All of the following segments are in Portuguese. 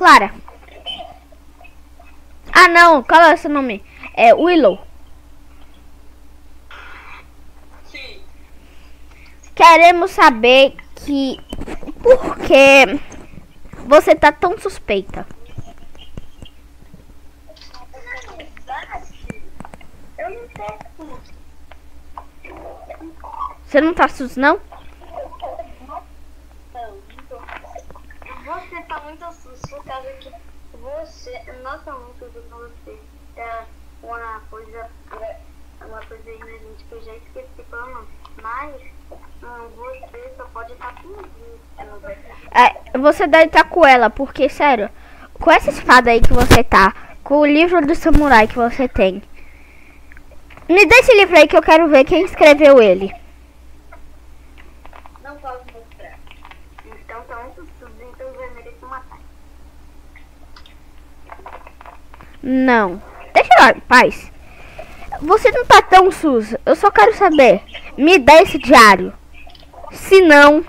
Clara. Ah, não. Qual é o seu nome? É Willow. Sim. Queremos saber que... Por que você tá tão suspeita? Eu não sei. Você não tá sus, não? Você tá muito assusto por causa que você, nossa, muito do que você é uma coisa inexistente que eu já esqueci qual é o nome. Mas você só pode estar fingindo. Você deve estar com ela, porque, sério, com essa espada aí que você tá, com o livro do samurai que você tem, me dê esse livro aí que eu quero ver quem escreveu ele. Não posso mostrar. Então tá muito sujo, então vai merecer matar. Não. Deixa eu em paz. Você não tá tão sus. Eu só quero saber. Me dá esse diário. Se não,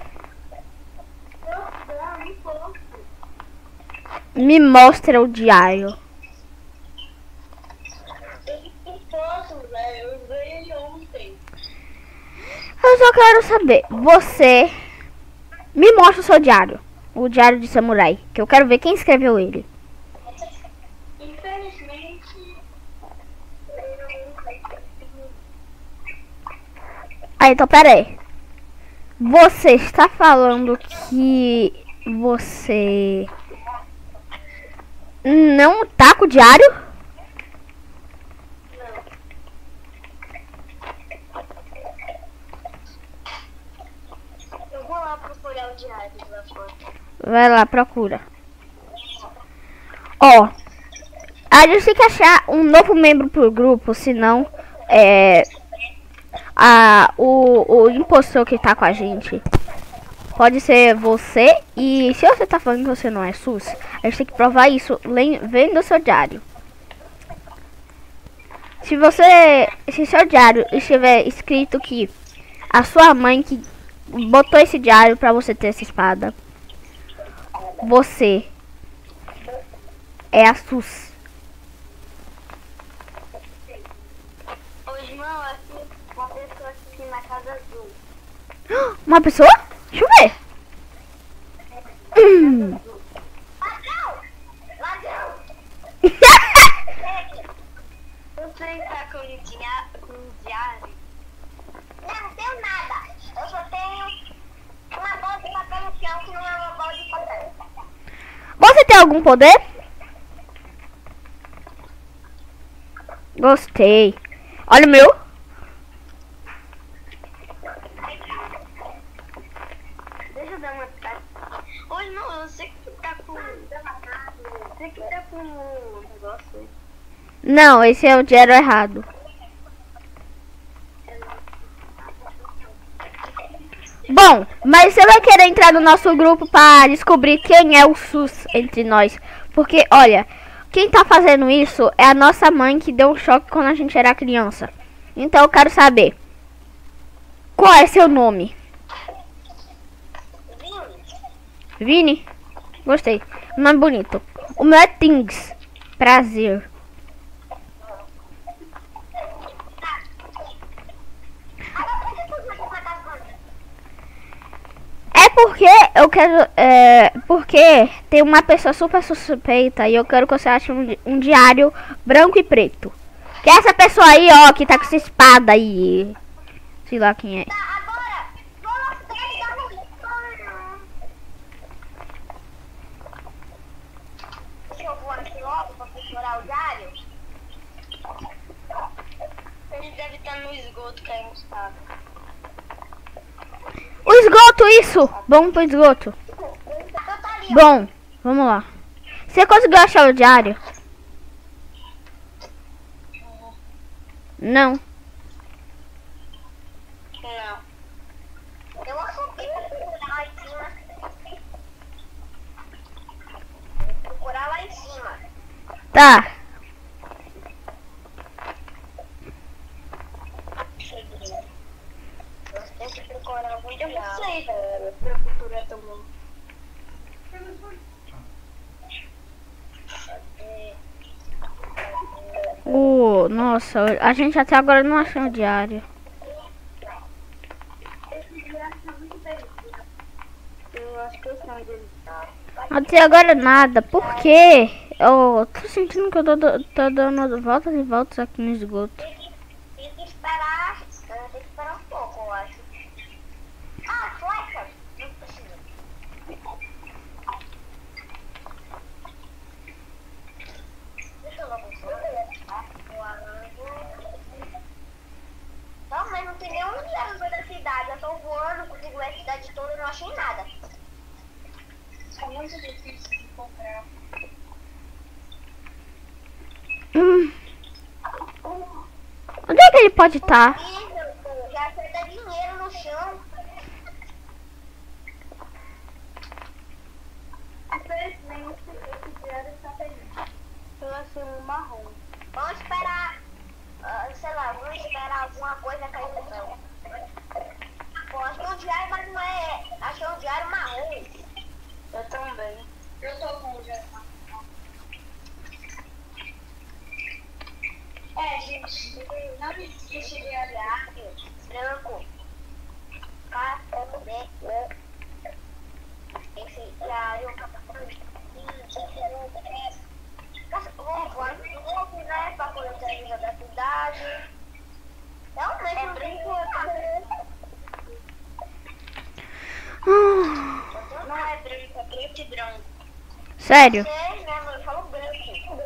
Não posso. me mostra o diário. Eu posso, velho. Eu usei ele ontem. Eu só quero saber. Você me mostra o seu diário. O diário de samurai. Que eu quero ver quem escreveu ele. Infelizmente, Ah, então pera aí. Você está falando que você não tá com o diário? eu vou lá procurar o diário lá fora. Vai lá, procura. Ó, a gente tem que achar um novo membro pro grupo, senão o impostor que tá com a gente pode ser você. E se você tá falando que você não é sus, a gente tem que provar isso vendo o seu diário. Se seu diário estiver escrito que a sua mãe que botou esse diário pra você ter essa espada, você é a sus. Ô, irmão, aqui, uma pessoa aqui na casa azul. Uma pessoa? Deixa eu ver. Ladrão! Você está com um diário? Não tenho nada. Eu só tenho uma bola de papel no chão que não é uma bola de papel. Você tem algum poder? Gostei. Olha o meu. Deixa eu dar uma... Oi, não, eu sei que tá com... Você que tá com um negócio aí. Não, esse é o diário errado. Bom, mas você vai querer entrar no nosso grupo para descobrir quem é o sus entre nós. Porque, olha, quem tá fazendo isso é a nossa mãe que deu um choque quando a gente era criança. Então eu quero saber. Qual é seu nome? Vini? Gostei. Nome bonito. O meu é Things. Prazer. É porque eu quero. Porque tem uma pessoa super suspeita e eu quero que você ache um diário branco e preto. Que é essa pessoa aí, ó, que tá com essa espada aí. Sei lá quem é. Agora, vamos pegar no inferno. Eu vou aqui logo pra procurar o diário. Ele deve estar no esgoto que é encostado. O esgoto, isso! Vamos pro esgoto. Bom, vamos lá. Você conseguiu achar o diário? Não. Não. Eu acho que procurar lá em cima. Procurar lá em cima. Tá. Tem que procurar muito. Eu não sei, pra procurar tão bom. Nossa, a gente até agora não achou o diário. Eu acho que eu sei onde ele tá. Até agora nada. Por quê? Eu tô sentindo que eu tô dando voltas e voltas aqui no esgoto. Tem que esperar. Tem que esperar um pouco, eu acho. Ah, flecha! Não precisa. Deixa eu ver com não, mas não tem nenhum diário da cidade. Eu tô voando, consigo ver a cidade toda e não achei nada. É muito difícil de encontrar. Onde é que ele pode estar? Já acerta dinheiro no chão. Infelizmente, esse diário está feliz. Eu achei um marrom. Vamos esperar. Sei lá, vamos esperar alguma coisa cair no chão. Pô, achei um diário, mas não é. Achei um diário marrom. Eu também. Eu tô com o diário marrom. Gente, não existe diário branco. Esse diário. Vamos, né? Pra conhecer a língua da cidade. Realmente é branco. Não é branco, é preto e branco. Sério? Sei, né, mãe? Fala branco.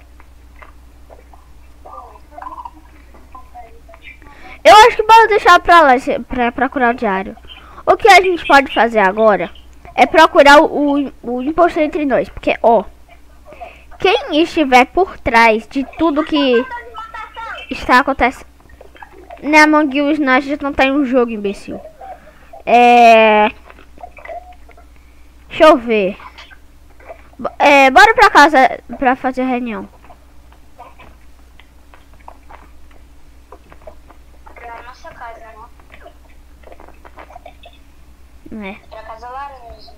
Eu acho que bora deixar pra lá pra procurar o diário. O que a gente pode fazer agora é procurar o impostor entre nós. Porque, ó, quem estiver por trás de tudo que está acontecendo na Among Us, a gente não tá em um jogo, imbecil. Deixa eu ver. Bora pra casa pra fazer reunião. Pra nossa casa, Né? Pra casa laranja.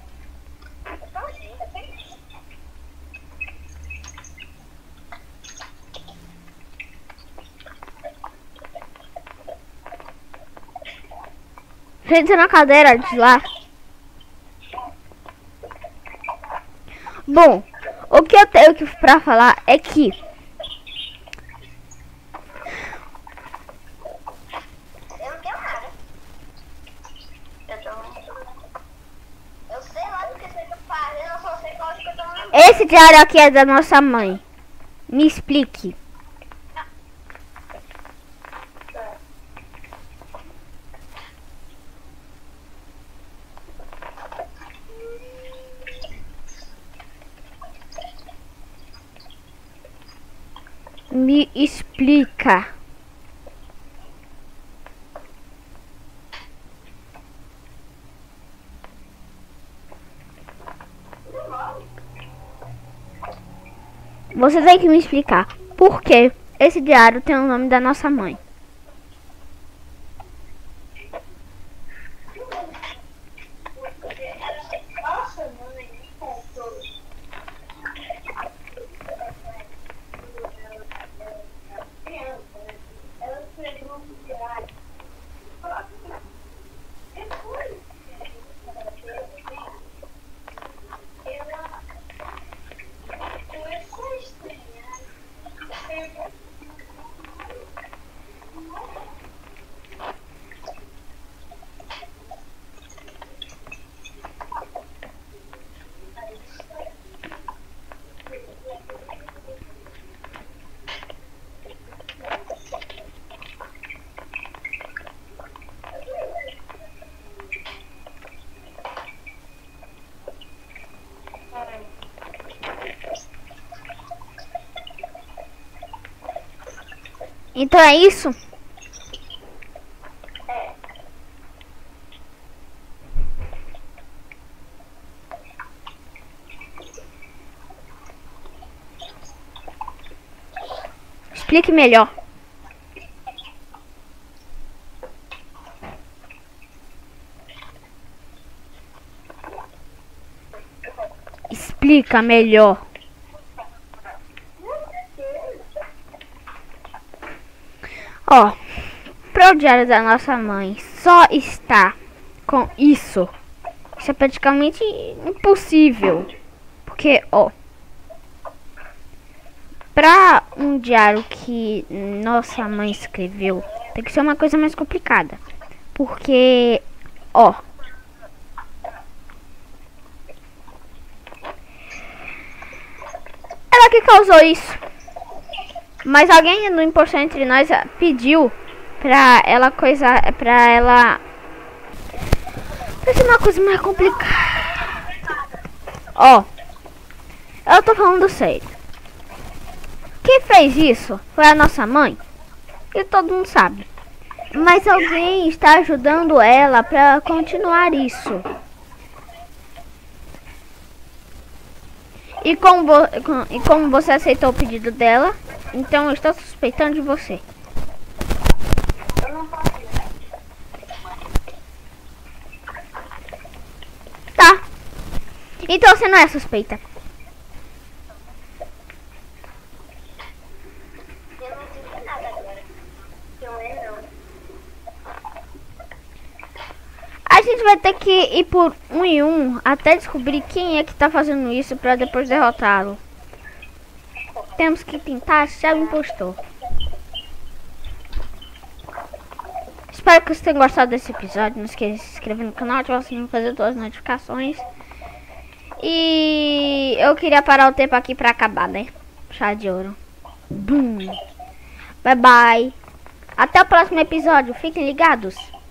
Senta na cadeira de lá. Bom, o que eu tenho pra falar é que Eu não tenho nada. Eu sei lá do que você tá fazendo, eu só sei qual que eu tô lembrando. esse diário aqui é da nossa mãe. Me explique. Me explica. Você tem que me explicar por que esse diário tem o nome da nossa mãe. Nossa, mãe, me contou. Ela escreveu um diário. Então é isso? Explique melhor. Explica melhor. Ó, para o diário da nossa mãe só está com isso. Isso é praticamente impossível. Porque, ó, para um diário que nossa mãe escreveu, tem que ser uma coisa mais complicada. Porque, ó, ela que causou isso. Mas alguém no Impostor Entre Nós pediu pra ela coisar, pra ela fazer uma coisa mais complicada. Ó, eu tô falando sério. Quem fez isso foi a nossa mãe. E todo mundo sabe. Mas alguém está ajudando ela pra continuar isso. E como você aceitou o pedido dela, então eu estou suspeitando de você. Eu não posso. Tá. Então você não é suspeita. Eu não entendi nada agora. Eu não. A gente vai ter que ir por um em um até descobrir quem é que tá fazendo isso pra depois derrotá-lo. Temos que tentar achar o impostor. Espero que vocês tenham gostado desse episódio. Não esqueça de se inscrever no canal, ativar o sininho, fazer todas as notificações. E eu queria parar o tempo aqui pra acabar, né? Chá de ouro. Bum. Bye bye. Até o próximo episódio. Fiquem ligados.